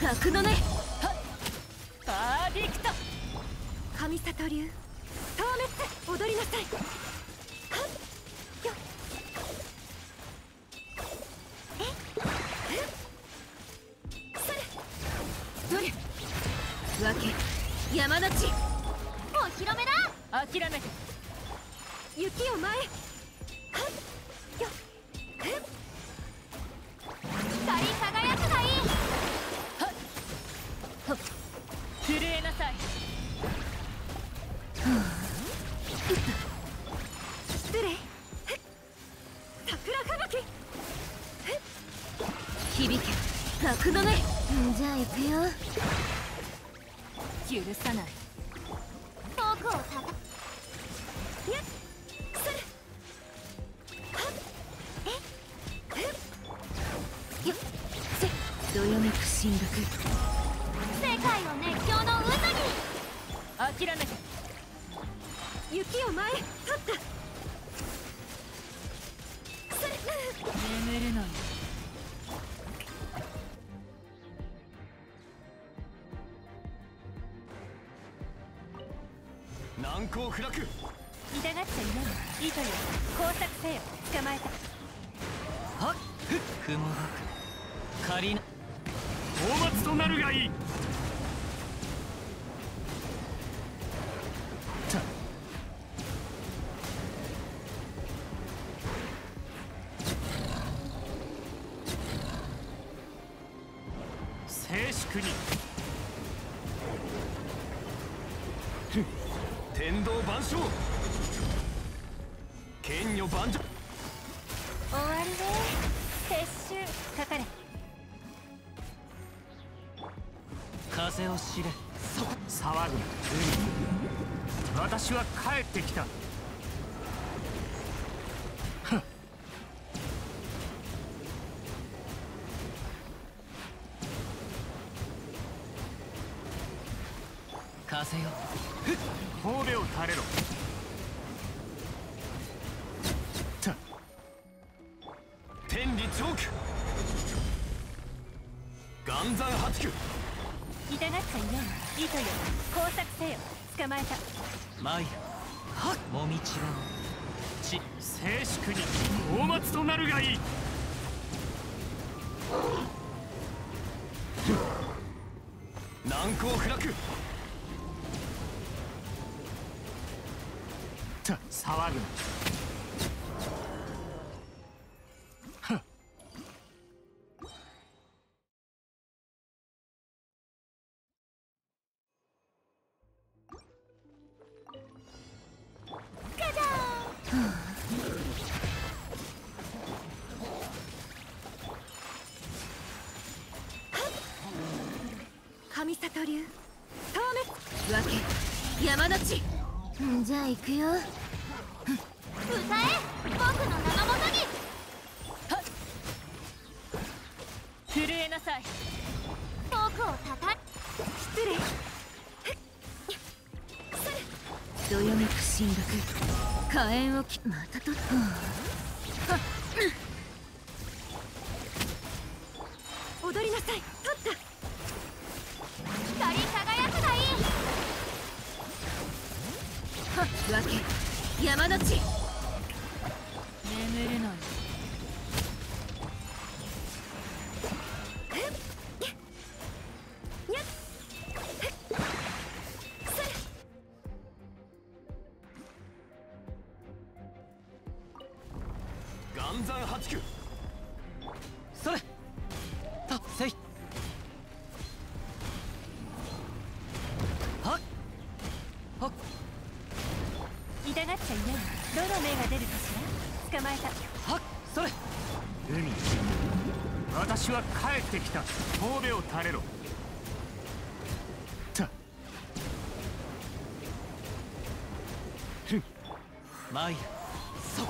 格のね。 パーディクト。 神里流透滅、踊りなさい。よっ、それどれ分け山の地、お披露目だ。 諦めて。 雪を前へ。よっ、光り輝くがいい。 震えなさい。 失礼。桜吹雪響け楽のね。じゃあ行くよ。 許さない。 僕をたたやっ、それはっ、よっ、せどよめく神楽、世界を熱狂の渦に。 諦めて。 雪を前へ取った。それ眠るのよ。 難攻不落。 痛がっちゃいない。糸よ、工作せよ。捕まえた。 はっ、雲が仮な討伐となるがいい。静粛に。天道万象、剣女万丈。 終わりね。撤収。かかれ。 風を知れ。騒ぐな。私は帰ってきた。風よ、神戸を垂れろ。天理チョーク、岩山八九。 痛がっちゃいない。糸よ、工作せよ。捕まえた。 マイヤ、はっ、もみちはち、静粛に大末となるがいい。難攻不落。騒ぐな。 神里流透滅、分け山の地。じゃあ行くよ。歌え、僕の名のもとに。 震えなさい。 僕をたた失礼。それどよめく神楽、火炎をまたとっ踊りなさい。取った。光り輝くがいい。分け山の地。 眠るのよ。 やっ、それ岩山八九。それたせい。はっはっ。 痛がっちゃいない。どの目が出るかしら。捕まえた。 はっ、それ海に。私は帰ってきた。神戸を垂れろ。マイヤ、そう。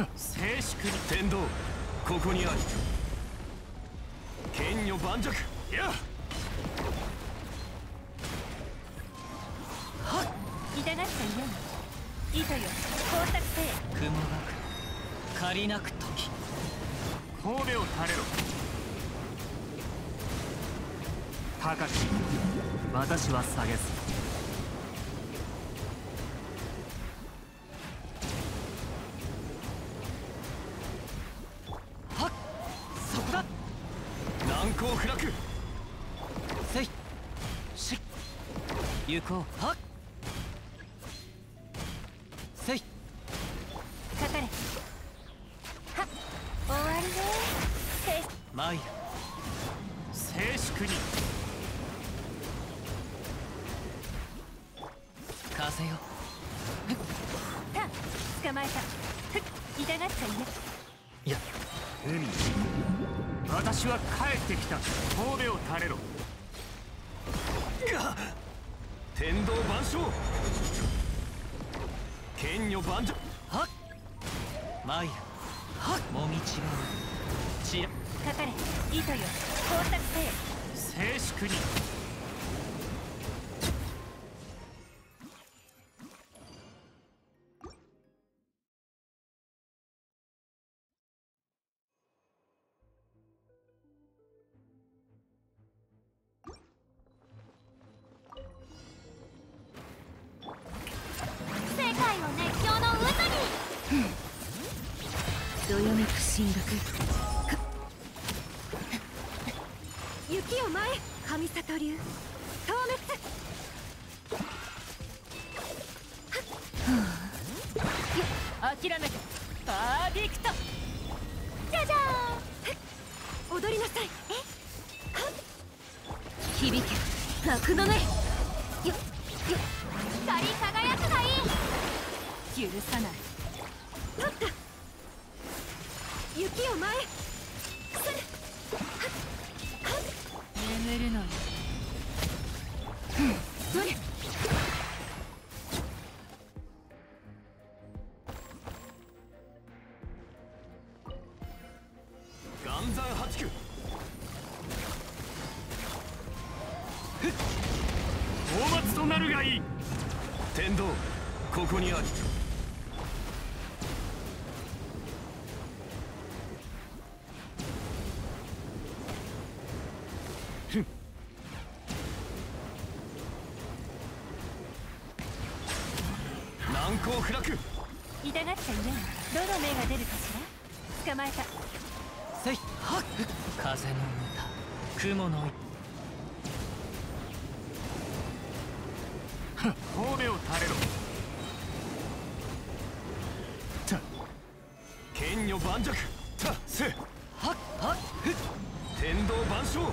静粛に。天道、ここにあり。剣女盤石。やはっ。 痛がっちゃいない。糸よ、工作せよ。 雲がく借りなく時。 神戸を垂れろ。高き私は下げず。はっ、そこだ。難攻不落。せいし行こう。はっ、せいかかれ。はっ、終わりね。 マイル静粛に。風よ。 タン捕まえた。ふっ、痛がっちゃいね。 いや、海、私は帰ってきた。神戸を垂れろ。が天道万象、剣女万丈。はっ、マイル、はっ、もみちがう。ちらかかれ。糸よ、工作せよ。 静粛に。 世界を熱狂の渦に。どよめく神楽。雪を前。神里流透滅。 諦めて。パーフェクト。 じゃじゃーん。踊りなさい。響け楽の音。よ光り輝くがいい。 許さない。 取った。雪を前。 眠るのよ。 どれ。 岩山八九。大松となるがいい。天道ここにあり。難攻不落。 痛がっちゃいね。どの目が出るかしら。捕まえた。 せいはっ、風の歌、雲の神戸を垂れろ。た剣女盤石。たせはっはっ、天道万象。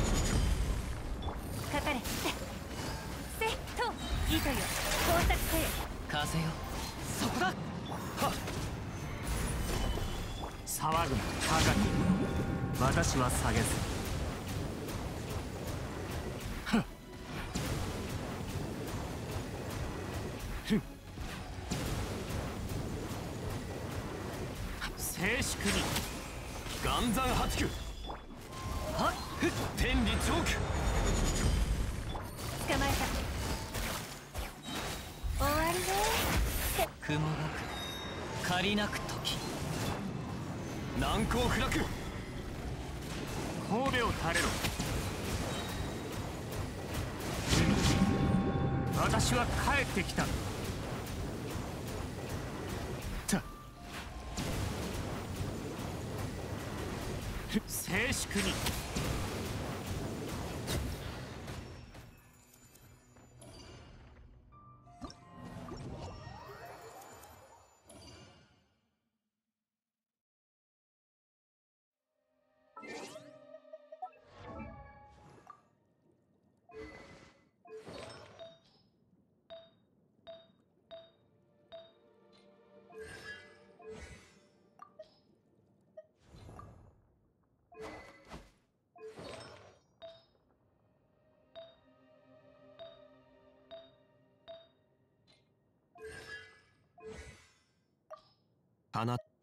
かかれ。せと糸よ、工作せよ。 風よ、そこだ。はっ、騒ぐな高き私は下げず。はっ、ふん、静粛に。岩山八九。はっ、天理チョーク。 捕まえた。終わりね。 雲がく借りなく時。難攻不落。神戸を垂れろ。海、私は帰ってきた。た静粛に。あなた